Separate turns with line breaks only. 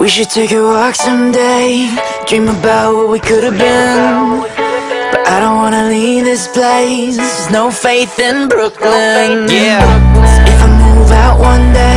We should take a walk someday, dream about what we could have been. But I don't wanna leave this place, there's no faith in Brooklyn.
Yeah.
If I move out one day,